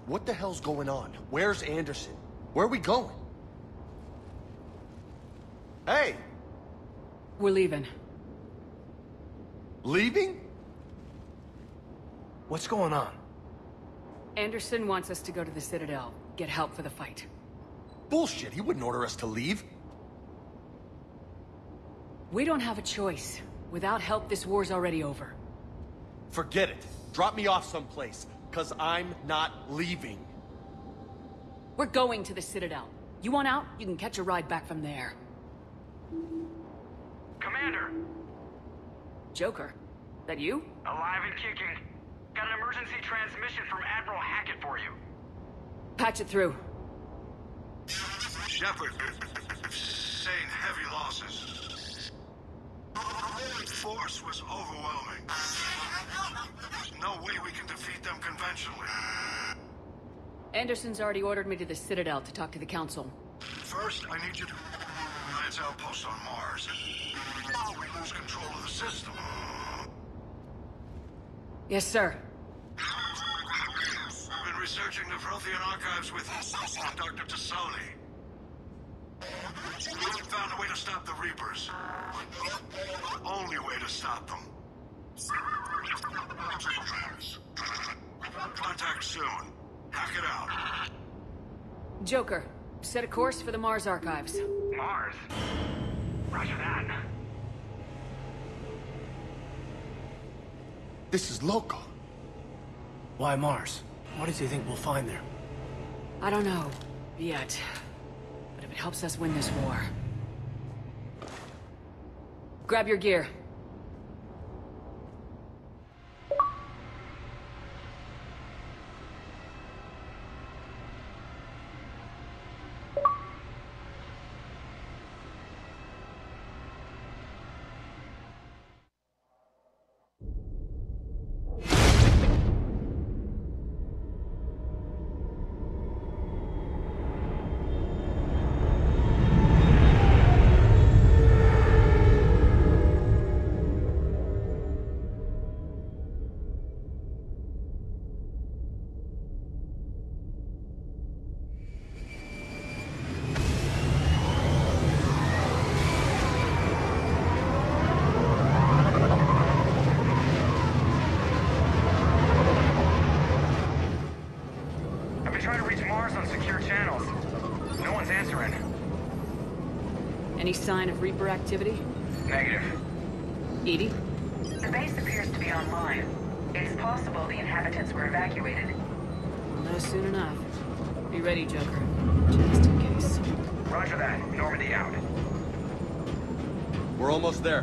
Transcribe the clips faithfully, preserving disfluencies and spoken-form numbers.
What the hell's going on? Where's Anderson? Where are we going? Hey! We're leaving. Leaving? What's going on? Anderson wants us to go to the Citadel, get help for the fight. Bullshit, he wouldn't order us to leave. We don't have a choice. Without help, this war's already over. Forget it. Drop me off someplace, cause I'm not leaving. We're going to the Citadel. You want out? You can catch a ride back from there. Commander! Joker, that you? Alive and kicking. Got an emergency transmission from Admiral Hackett for you. Patch it through. Shepard, saying heavy losses. The force was overwhelming. There's no way we can defeat them conventionally. Anderson's already ordered me to the Citadel to talk to the Council. First, I need you to Alliance outpost on Mars. Now we lose control of the system. Yes, sir. I've been researching the Prothean archives with Doctor Tassoni. We found a way to stop the Reapers. The only way to stop them. Contact soon. Hack it out. Joker, set a course for the Mars archives. Mars? Roger that. This is local. Why Mars? What does he think we'll find there? I don't know, yet. But if it helps us win this war... Grab your gear. Any sign of Reaper activity? Negative. Edie? The base appears to be online. It's possible the inhabitants were evacuated. No, soon enough. Be ready, Joker. Just in case. Roger that. Normandy out. We're almost there.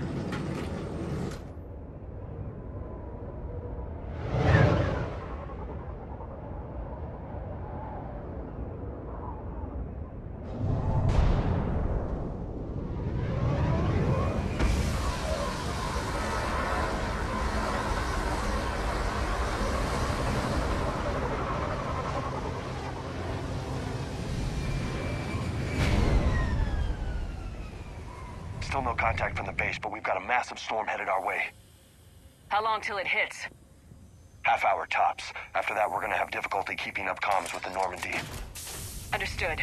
Still no contact from the base, but we've got a massive storm headed our way. How long till it hits? Half hour tops. After that, we're gonna have difficulty keeping up comms with the Normandy. Understood.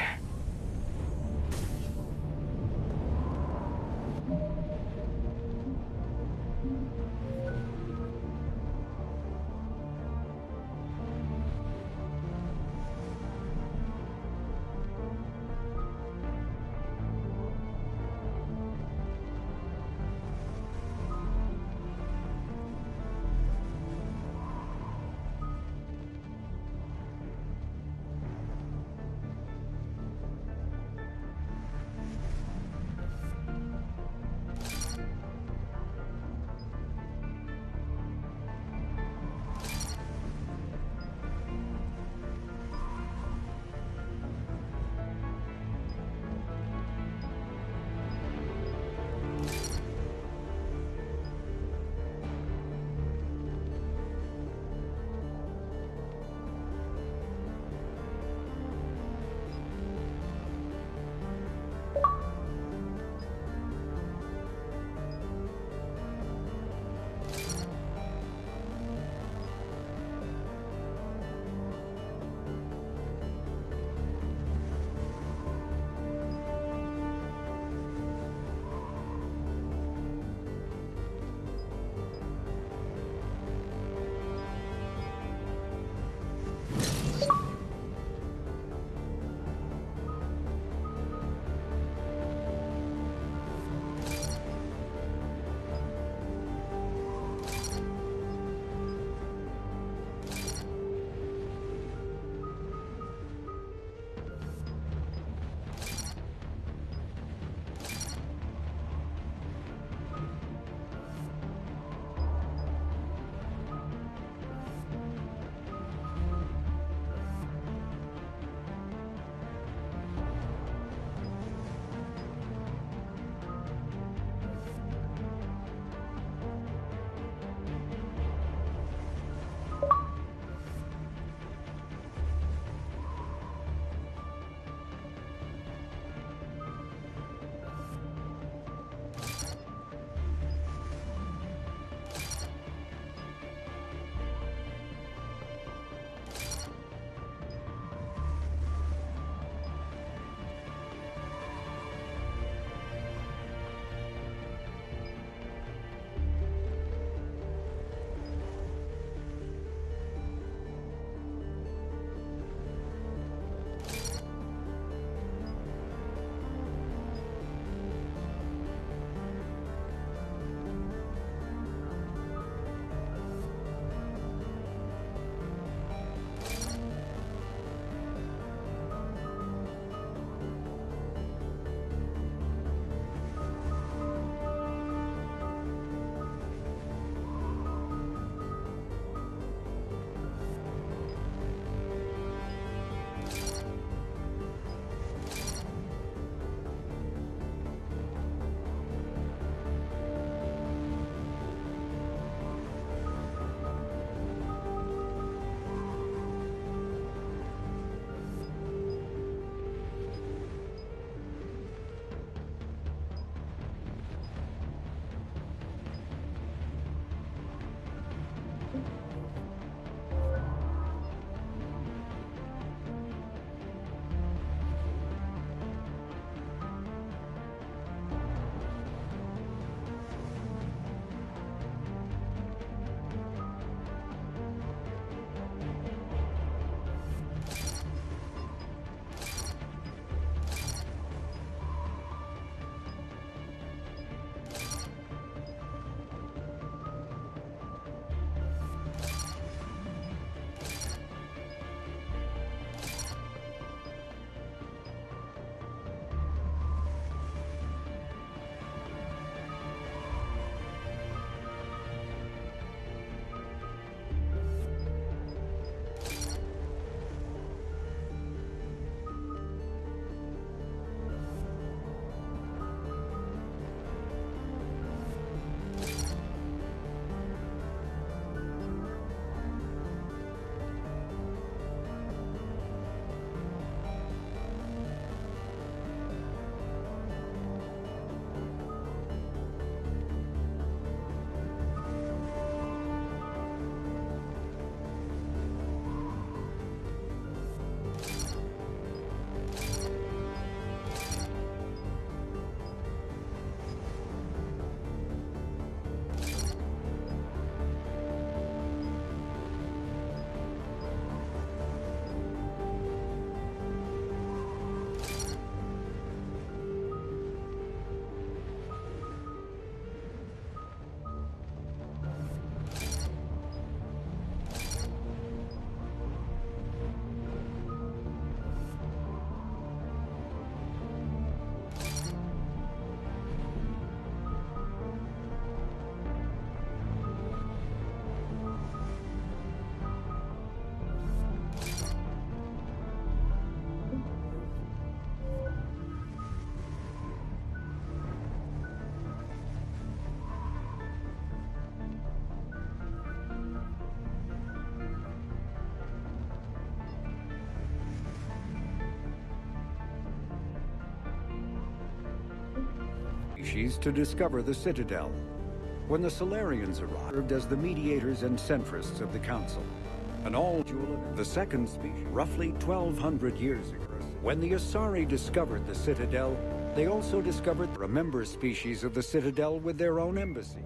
species to discover the Citadel. When the Solarians arrived as the mediators and centrists of the Council, an all-jewel of the second species, roughly twelve hundred years ago. When the Asari discovered the Citadel, they also discovered a member species of the Citadel with their own embassy.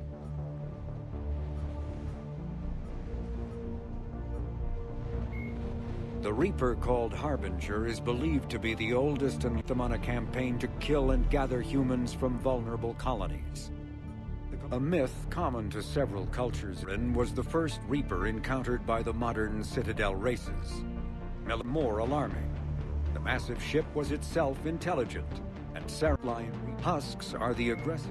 The Reaper called Harbinger is believed to be the oldest and them on a campaign to kill and gather humans from vulnerable colonies. A myth common to several cultures was the first Reaper encountered by the modern Citadel races. More alarming, the massive ship was itself intelligent, and Saarline husks are the aggressive.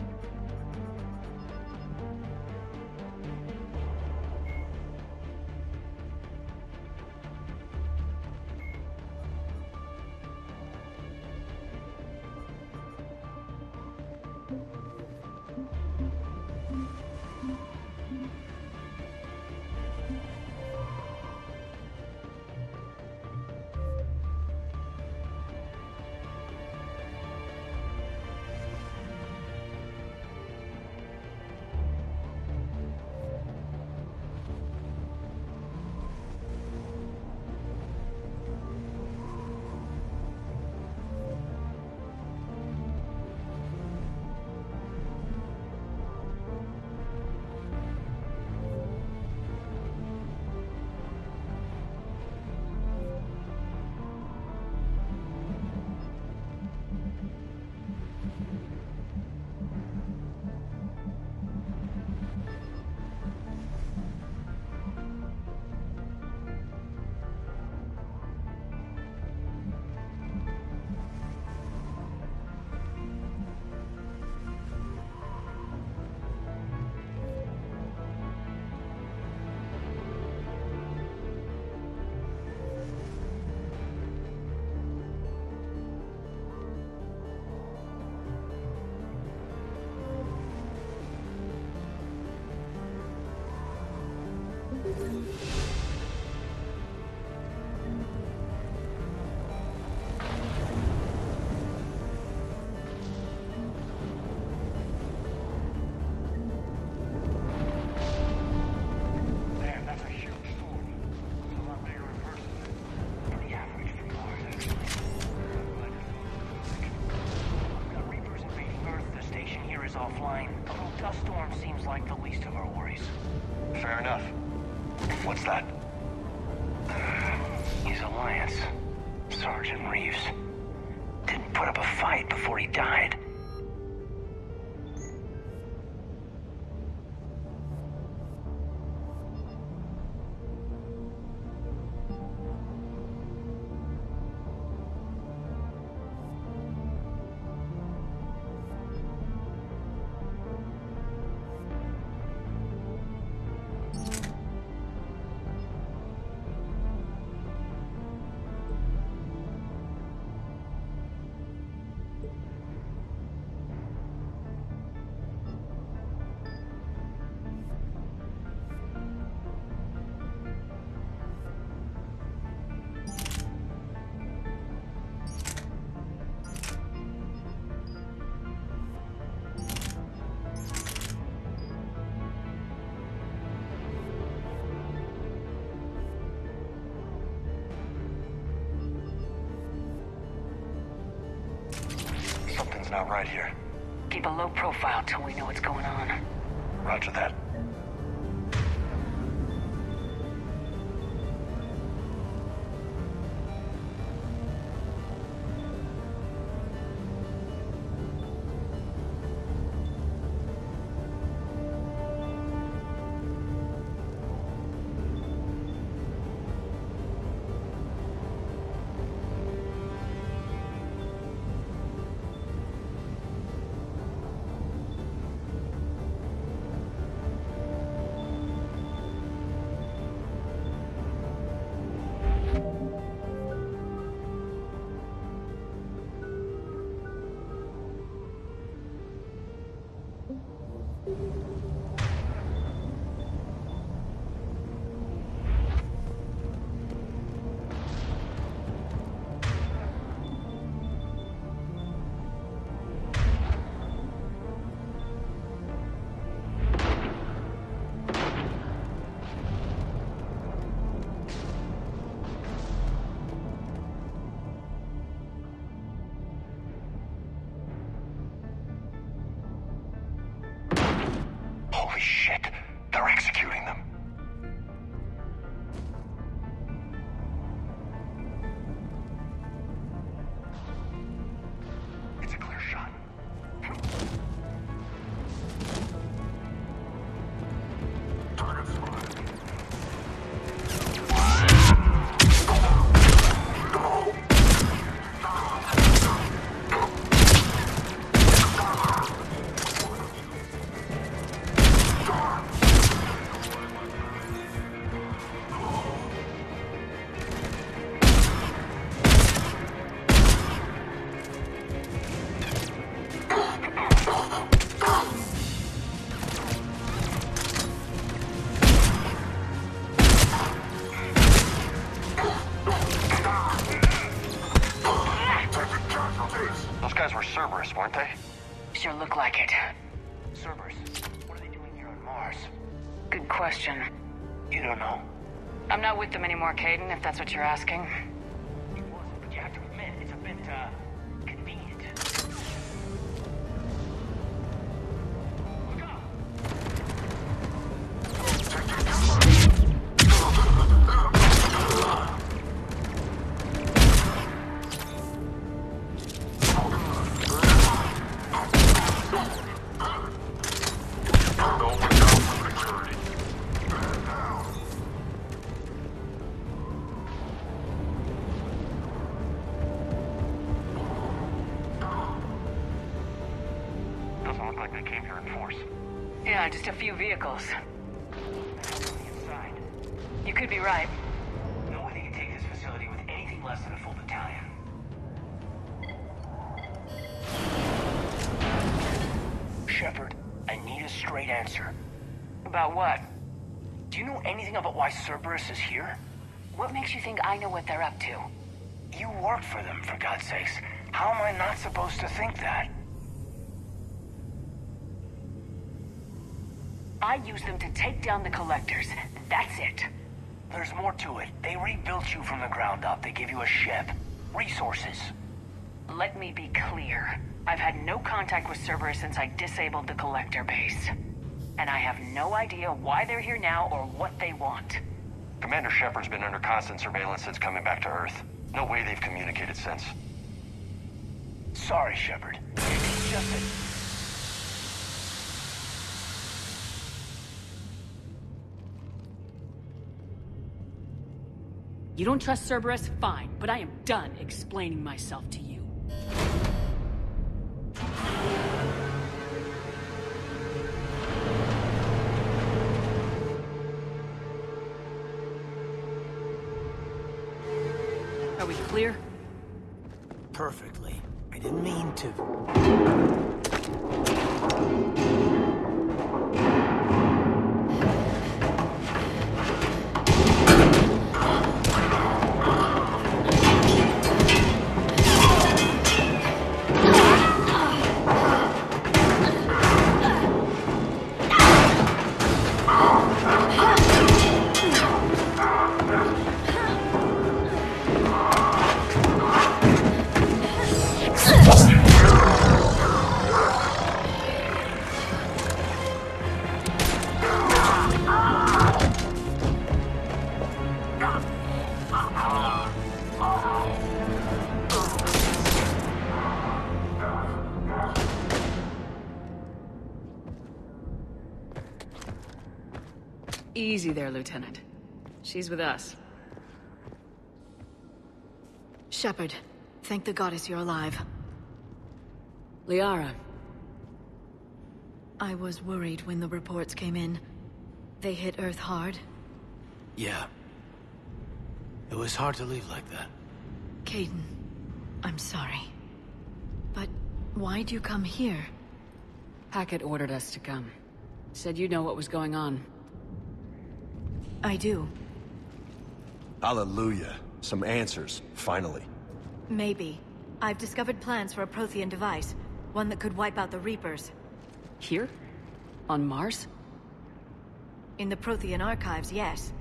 Offline. A little dust storm seems like the least of our worries. Fair enough. What's that? His alliance. Sergeant Reeves. Didn't put up a fight before he died. Not right here. Keep a low profile till we know what's going on. Roger that. Holy shit. They're executing them. It's a clear shot. Target spotted. Those guys were Cerberus, weren't they? Sure look like it. Cerberus, what are they doing here on Mars? Good question. You don't know. I'm not with them anymore, Caden, if that's what you're asking. You wasn't, but you have to admit, it's a bit, uh, convenient. Look out! Doesn't look like they came here in force. Yeah, just a few vehicles. Inside. You could be right. No way they can take this facility with anything less than a full battalion. Shepard, I need a straight answer. About what? Do you know anything about why Cerberus is here? What makes you think I know what they're up to? You worked for them, for God's sakes. How am I not supposed to think that? I use them to take down the collectors. That's it. There's more to it. They rebuilt you from the ground up. They gave you a ship. Resources. Let me be clear. I've had no contact with Cerberus since I disabled the collector base. And I have no idea why they're here now or what they want. Commander Shepard's been under constant surveillance since coming back to Earth. No way they've communicated since. Sorry, Shepard. It's just that... You don't trust Cerberus? Fine, but I am done explaining myself to you. Are we clear? Perfectly. I didn't mean to. Easy there, Lieutenant. She's with us. Shepard, thank the goddess you're alive. Liara. I was worried when the reports came in. They hit Earth hard. Yeah. It was hard to leave like that. Caden, I'm sorry. But why'd you come here? Hackett ordered us to come. Said you know what was going on. I do. Hallelujah. Some answers, finally. Maybe. I've discovered plans for a Prothean device. One that could wipe out the Reapers. Here? On Mars? In the Prothean archives, yes.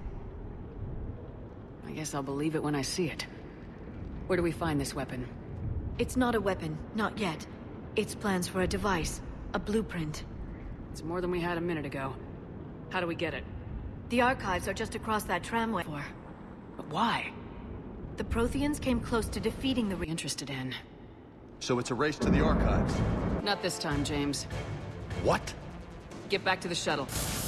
I guess I'll believe it when I see it. Where do we find this weapon? It's not a weapon, not yet. It's plans for a device. A blueprint. It's more than we had a minute ago. How do we get it? The archives are just across that tramway. For? But why? The Protheans came close to defeating the Re- Interested in. So it's a race to the archives. Not this time, James. What? Get back to the shuttle.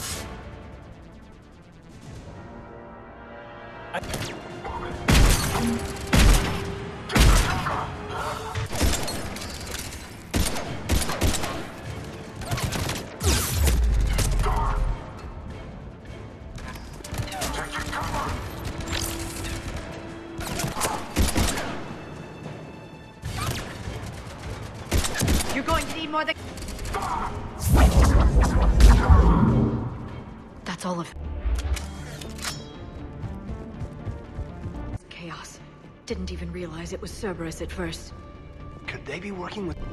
You're going to need more than... That's all of... Chaos. Didn't even realize it was Cerberus at first. Could they be working with...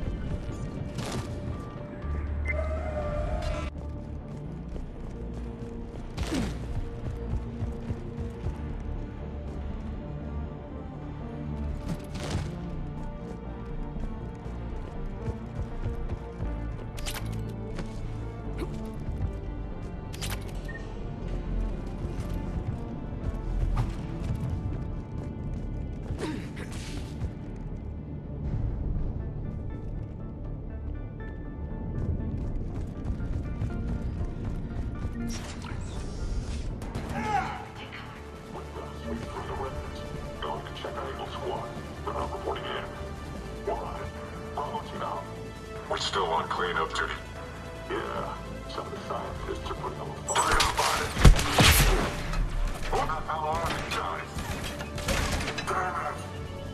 We're still on cleanup duty. Yeah, some of the scientists are putting a fire about it. What the hell are these guys? Damn it!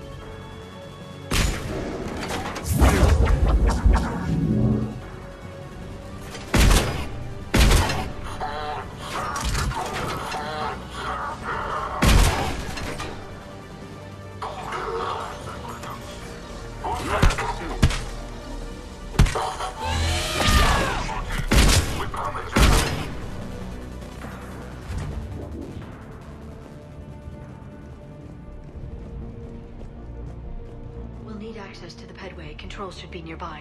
We'll need access to the pedway. Controls should be nearby.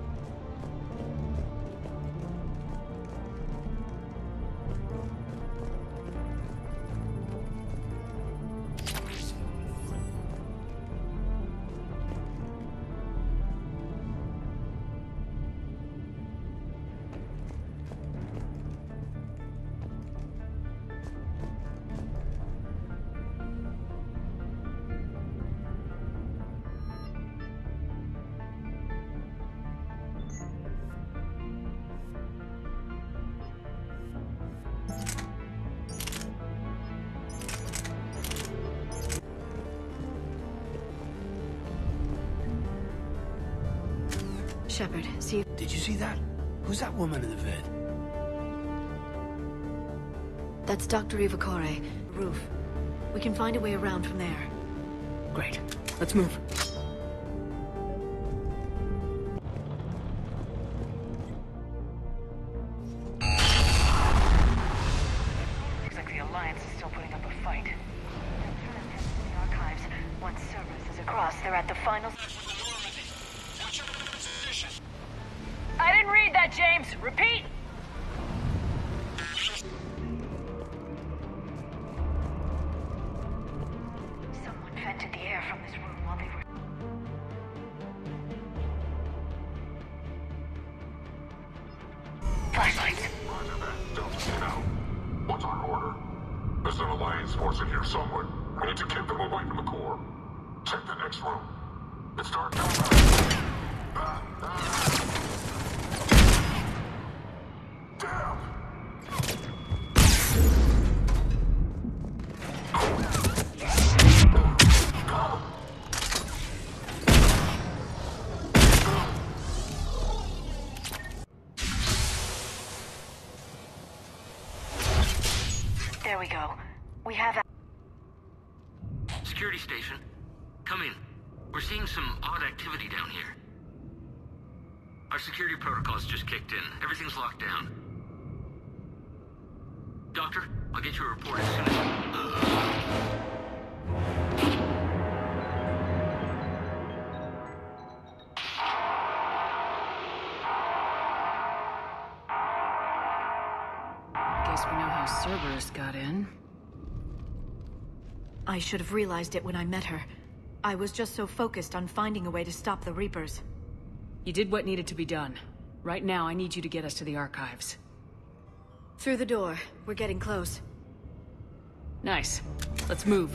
Shepard, see... Did you see that? Who's that woman in the vid? That's Doctor Ivakare. Roof. We can find a way around from there. Great. Let's move. Looks like the Alliance is still putting up a fight. The archives. Once Cerberus is across, they're at the final... I didn't read that, James. Repeat! Someone vented the air from this room while they were... Flashlights. Roger that. Don't get out. What's our order? There's an Alliance force in here somewhere. We need to keep them away from the core. Check the next room. It's dark outside. Ah, ah. Damn! There we go. We have... Security station. Come in. We're seeing some odd activity down here. Our security protocols just kicked in. Everything's locked down. Doctor, I'll get you a report as soon as... Uh... Guess we know how Cerberus got in. I should have realized it when I met her. I was just so focused on finding a way to stop the Reapers. You did what needed to be done. Right now, I need you to get us to the archives. Through the door. We're getting close. Nice. Let's move.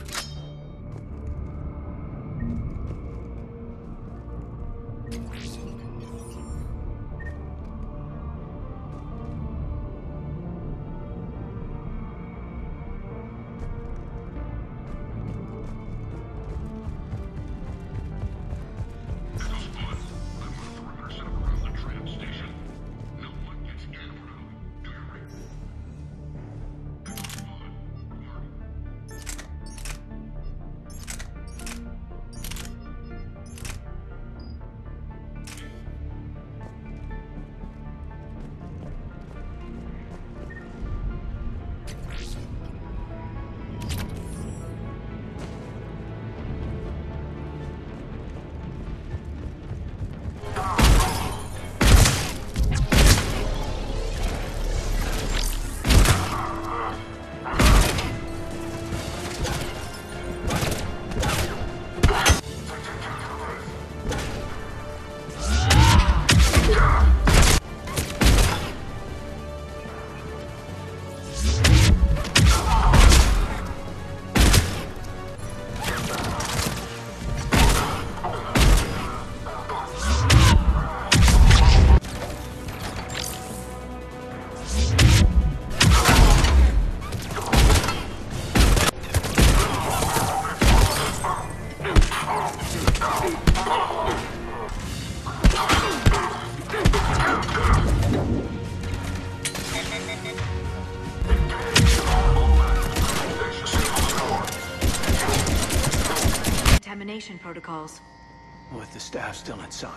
Contamination protocols. With the staff still inside.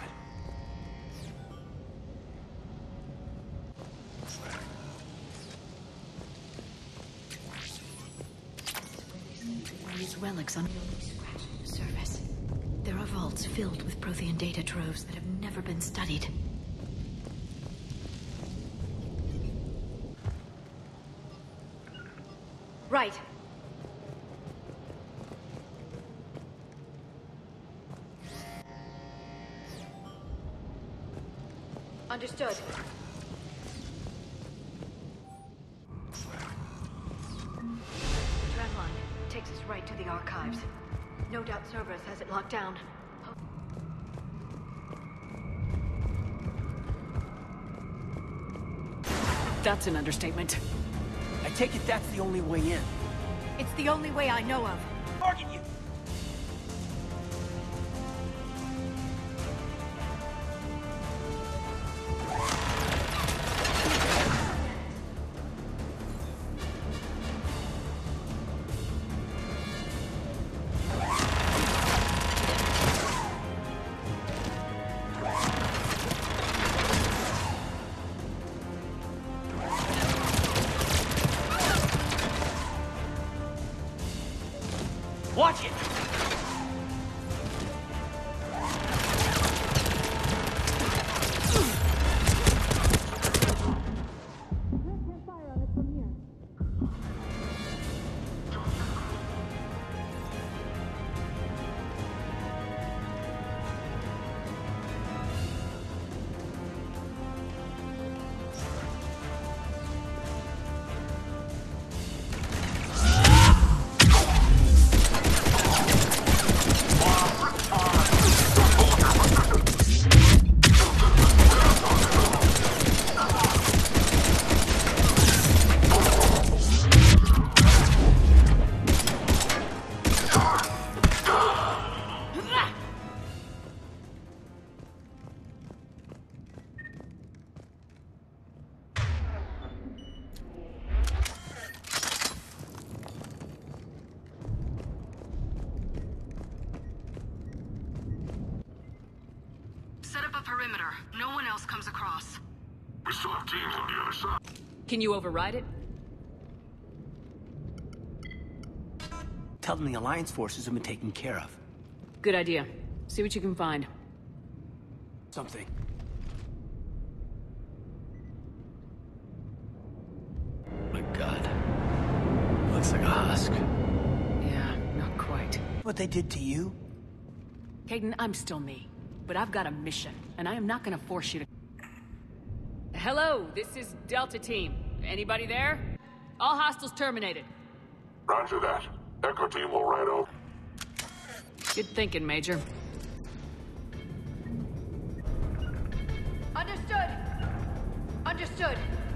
These relics on the surface. There are vaults filled with Prothean data troves that have never been studied. Right. Understood. Tramline takes us right to the archives. No doubt Cerberus has it locked down. That's an understatement. I take it that's the only way in. It's the only way I know of. Target you! Watch it! Set up a perimeter. No one else comes across. We still have teams on the other side. Can you override it? Tell them the Alliance forces have been taken care of. Good idea. See what you can find. Something. The they did to you? Caden, I'm still me. But I've got a mission, and I am not gonna force you to... Hello, this is Delta Team. Anybody there? All hostiles terminated. Roger that. Echo Team will ride over. Good thinking, Major. Understood. Understood.